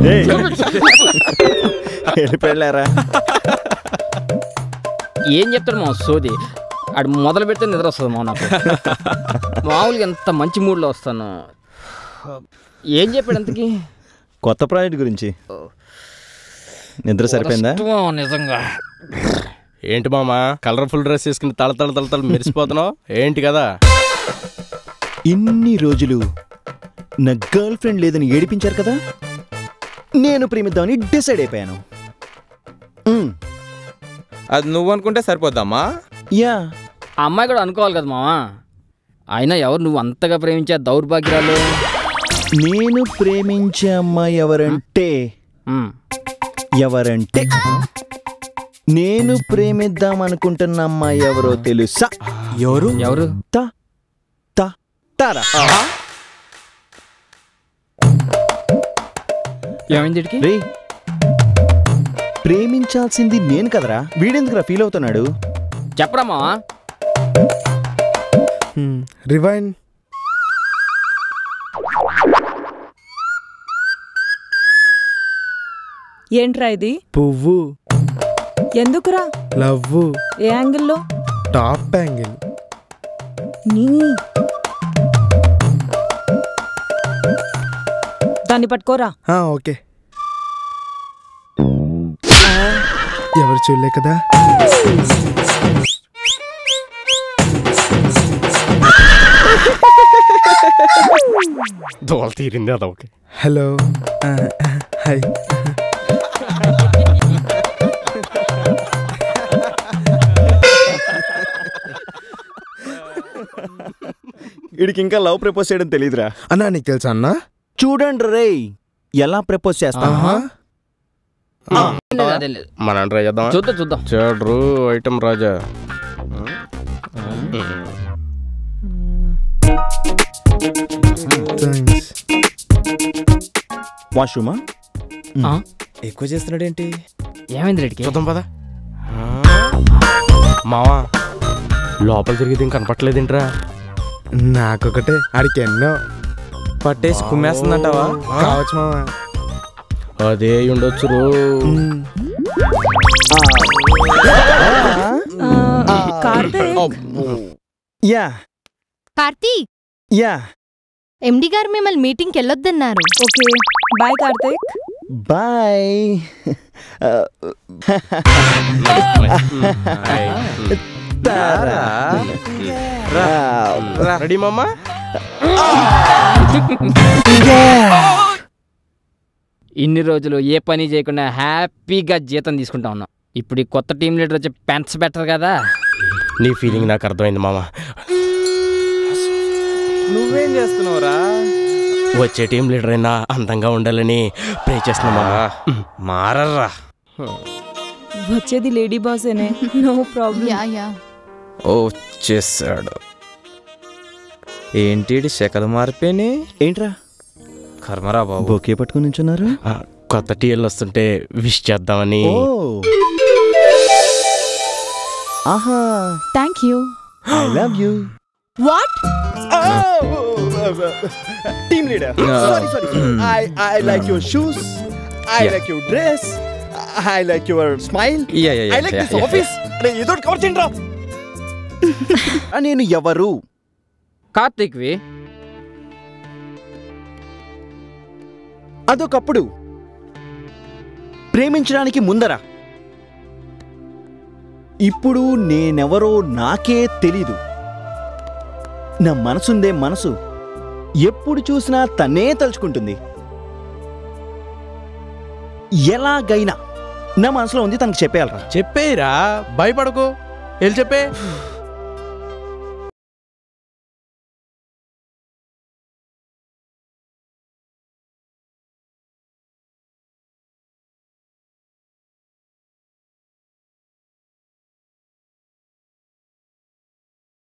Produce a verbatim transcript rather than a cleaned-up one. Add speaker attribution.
Speaker 1: వెళ్ళిపోయారా?
Speaker 2: ఏం చెప్తాడు మా సోది? అడు మొదలు పెడితే నిద్ర వస్తుంది మా నాకు. మామూలుగా ఎంత మంచి మూడ్లో వస్తాను. ఏం చెప్పాడు అంతకి?
Speaker 1: కొత్త ప్రాజెక్ట్ గురించి. నిద్ర సరిపోయిందా?
Speaker 2: నిజంగా.
Speaker 3: ఏంటి మామా కలర్ఫుల్ డ్రెస్ వేసుకుని తల తల తల తల మెరిసిపోతున్నావు ఏంటి కదా?
Speaker 1: ఇన్ని రోజులు నా గర్ల్ ఫ్రెండ్ లేదని ఏడిపించారు కదా, నేను ప్రేమిద్దామని డిసైడ్ అయిపోయాను.
Speaker 4: అది నువ్వు అనుకుంటే సరిపోద్దమ్మా.
Speaker 1: యా,
Speaker 2: ఆ అమ్మాయి కూడా అనుకోవాలి కదా మావా. అయినా ఎవరు నువ్వు అంతగా ప్రేమించే దౌర్భాగ్యాలు?
Speaker 1: నేను ప్రేమించే అమ్మాయి ఎవరంటే ఎవరంటే నేను ప్రేమిద్దాం అనుకుంటున్న అమ్మాయి ఎవరో తెలుసా?
Speaker 2: ఎవరు ఎవరు?
Speaker 1: తా తా తారా.
Speaker 2: ఏమైంది?
Speaker 1: రే, ప్రేమించాల్సింది నేను కదరా, వీడెందుకురా ఫీల్ అవుతున్నాడు?
Speaker 2: చెప్పరా మావా.
Speaker 5: రివైండ్.
Speaker 6: ఏంట్రా ఇది?
Speaker 5: పువ్వు.
Speaker 6: ఎందుకురా?
Speaker 5: లవ్వు.
Speaker 6: ఏ యాంగిల్లో?
Speaker 5: Top angle.
Speaker 6: నీ దాన్ని పట్టుకోరా.
Speaker 5: ఓకే. ఎవరు చూడలే కదా.
Speaker 3: దోల తీరింది అద. ఓకే.
Speaker 5: హలో. హాయ్.
Speaker 1: వీడికి ఇంకా లవ్ ప్రపోజ్ చేయడం తెలియదురా.
Speaker 5: అన్నా నీకు తెలుసా అన్నా?
Speaker 1: చూడండి రే ఎలా ప్రపోజ్ చేస్తా.
Speaker 3: మనం ట్రై చేద్దాం.
Speaker 2: చూద్దాం చూద్దాం.
Speaker 3: చూడరు ఐటమ్ రాజా.
Speaker 1: వాష్రూమా?
Speaker 4: ఎక్కువ చేస్తున్నాడు ఏంటి?
Speaker 2: ఏమైంది రెడ్డికి?
Speaker 3: చూద్దాం పదా. మావా లోపల తిరిగితే ఇంక కనపట్లేదేంట్రా?
Speaker 5: నాకొకటే, ఆడికి ఎన్నో.
Speaker 4: పట్టేసి కుమ్మేస్తుందంటావా?
Speaker 5: కావచ్చు మావా.
Speaker 3: అదే ఉండొచ్చు.
Speaker 1: యా
Speaker 7: కార్తీక్.
Speaker 1: యా.
Speaker 7: ఎండి గారు మిమ్మల్ని మీటింగ్కి వెళ్ళొద్దన్నారు.
Speaker 6: Okay bye Karthik.
Speaker 1: Bye.
Speaker 3: Ready మామా?
Speaker 2: ఇన్ని రోజులు ఏ పని చేయకుండా హ్యాపీగా జీతం తీసుకుంటా ఉన్నాం. ఇప్పుడు ఈ కొత్త టీం లీడర్ వచ్చి పెన్స్ బెటర్ కదా.
Speaker 3: నీ ఫీలింగ్ నాకు అర్థమైంది మామా.
Speaker 4: నువ్వేం చేస్తున్నావురా?
Speaker 3: వచ్చే టీం లీడర్ అయినా అందంగా ఉండాలని ప్రే చేస్తున్నా మామా. మారర్రా.
Speaker 6: వచ్చేది లేడీ బాసేనే. No problem.
Speaker 7: Yeah yeah.
Speaker 4: ఓ చేసాడు. ఏంటి శకలు మారిపోయి?
Speaker 1: ఏంట్రా
Speaker 4: కర్మరా బాబు.
Speaker 1: బొకే పట్టుకుని నించున్నారు.
Speaker 3: కొత్త టీఎల్ వస్తుంటే విష్ చేద్దామని.
Speaker 1: ఆహా,
Speaker 7: thank you.
Speaker 1: I love you.
Speaker 7: What?
Speaker 1: Team leader, sorry sorry. I I like your shoes, I like your dress, I like your smile, I like this office. అరే ఏదో కవర్ చేయండి రా. నేను ఎవరు?
Speaker 2: కార్తీక్వి.
Speaker 1: అదొకప్పుడు ప్రేమించడానికి ముందరా. ఇప్పుడు నేనెవరో నాకే తెలీదు. నా మనసుందే మనసు ఎప్పుడు చూసినా తనే తలుచుకుంటుంది. ఎలాగైనా నా మనసులో ఉంది తనకు చెప్పేయాలరా.
Speaker 3: చెప్పేరా, భయపడకు. వెళ్ళి చెప్పే.